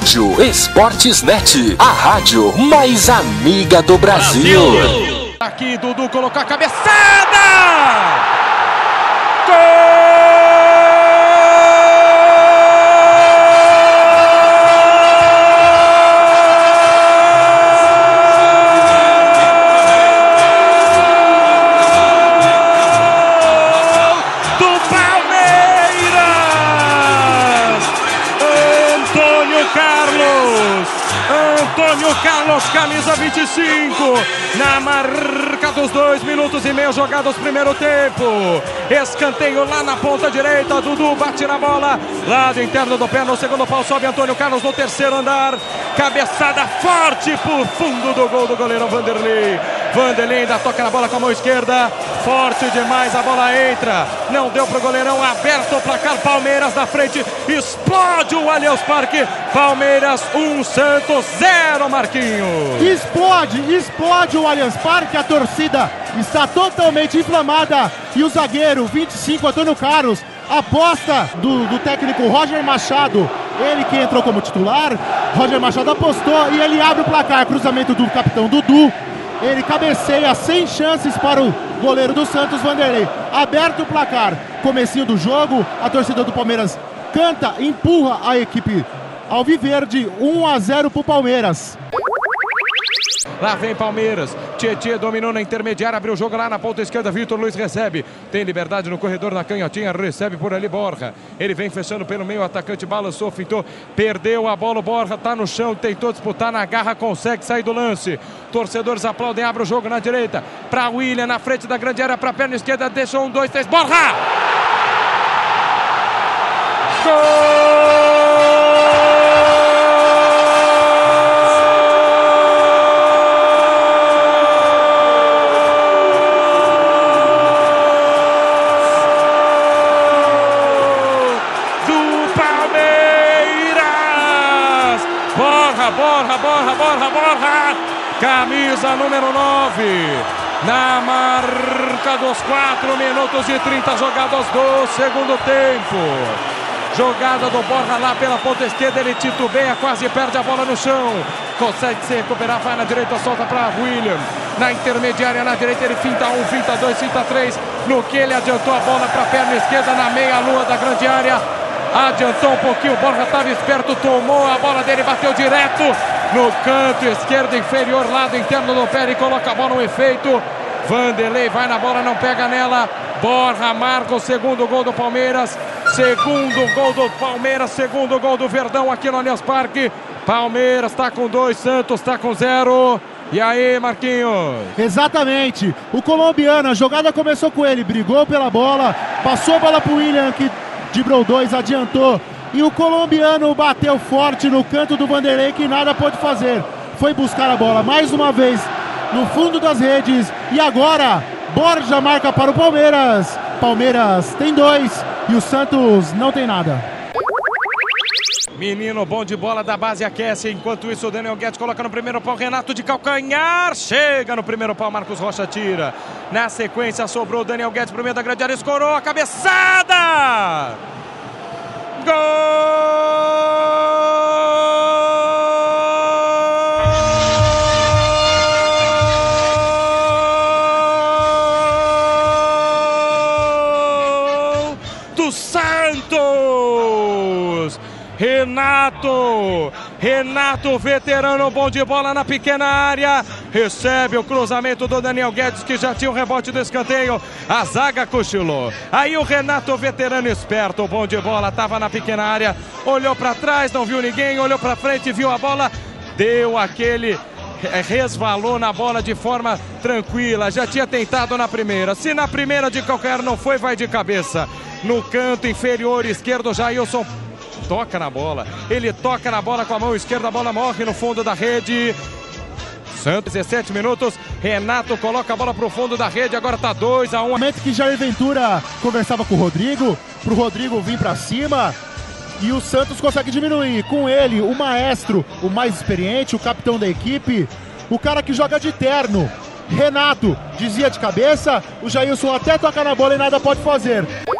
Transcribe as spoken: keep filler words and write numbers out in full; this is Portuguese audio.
Rádio Esportes Net, a rádio mais amiga do Brasil. Brasil. Aqui Dudu colocou a cabeçada! Gol! Antônio Carlos, camisa vinte e cinco, na marca dos dois minutos e meio jogados primeiro tempo. Escanteio lá na ponta direita, Dudu bate na bola, lado interno do pé, no segundo pau sobe Antônio Carlos no terceiro andar. Cabeçada forte por fundo do gol do goleiro Vanderlei. Vanderlei ainda toca na bola com a mão esquerda, forte demais, a bola entra, não deu pro goleirão, aberto o placar, Palmeiras na frente, explode o Allianz Parque, Palmeiras um, Santos zero, Marquinhos. Explode, explode o Allianz Parque, a torcida está totalmente inflamada e o zagueiro vinte e cinco, Antônio Carlos, aposta do, do técnico Roger Machado, ele que entrou como titular, Roger Machado apostou e ele abre o placar, cruzamento do capitão Dudu. Ele cabeceia sem chances para o goleiro do Santos, Vanderlei. Aberto o placar, comecinho do jogo, a torcida do Palmeiras canta, empurra a equipe alviverde, um a zero para o Palmeiras. Lá vem Palmeiras, Tietê dominou na intermediária, abriu o jogo lá na ponta esquerda, Vitor Luiz recebe, tem liberdade no corredor na canhotinha, recebe por ali Borja, ele vem fechando pelo meio, o atacante balançou, fintou, perdeu a bola, o Borja tá no chão, tentou disputar na garra, consegue sair do lance, torcedores aplaudem, abre o jogo na direita, para William, na frente da grande área, para a perna esquerda, deixou um, dois, três, Borja! Gol! Borja, Borja, Borja, Borja, camisa número nove, na marca dos quatro minutos e trinta jogadas do segundo tempo. Jogada do Borja lá pela ponta esquerda, ele titubeia, quase perde a bola no chão, consegue se recuperar, vai na direita, solta para William, na intermediária na direita, ele finta um, finta dois, finta três, no que ele adiantou a bola para a perna esquerda na meia-lua da grande área. Adiantou um pouquinho, o Borja estava esperto, tomou a bola dele, bateu direto no canto esquerdo inferior, lado interno do pé, e coloca a bola no efeito. Vanderlei vai na bola, não pega nela. Borja marca o segundo gol do Palmeiras, segundo gol do Palmeiras, segundo gol do Verdão aqui no Allianz Parque. Palmeiras está com dois, Santos está com zero. E aí, Marquinhos? Exatamente, o colombiano, a jogada começou com ele, brigou pela bola, passou a bola para o William, que driblou dois, adiantou, e o colombiano bateu forte no canto do Vanderlei, que nada pôde fazer, foi buscar a bola mais uma vez no fundo das redes, e agora Borja marca para o Palmeiras. Palmeiras tem dois e o Santos não tem nada. Menino bom de bola da base aquece, enquanto isso o Daniel Guedes coloca no primeiro pau, Renato de calcanhar, chega no primeiro pau, Marcos Rocha tira. Na sequência sobrou o Daniel Guedes pro meio da grande área, escorou a cabeçada! Gol! Do Santos! Renato, Renato, veterano, bom de bola na pequena área, recebe o cruzamento do Daniel Guedes, que já tinha o rebote do escanteio, a zaga cochilou, aí o Renato, veterano esperto, bom de bola, estava na pequena área, olhou para trás, não viu ninguém, olhou para frente, viu a bola, deu aquele, resvalou na bola de forma tranquila, já tinha tentado na primeira, se na primeira de qualquer não foi, vai de cabeça, no canto inferior esquerdo, Jailson toca na bola, ele toca na bola com a mão esquerda, a bola morre no fundo da rede. Santos, dezessete minutos, Renato coloca a bola pro fundo da rede, agora tá dois a um. No momento que Jair Ventura conversava com o Rodrigo, pro Rodrigo vir pra cima, e o Santos consegue diminuir. Com ele, o maestro, o mais experiente, o capitão da equipe, o cara que joga de terno, Renato, dizia de cabeça, o Jailson até toca na bola e nada pode fazer.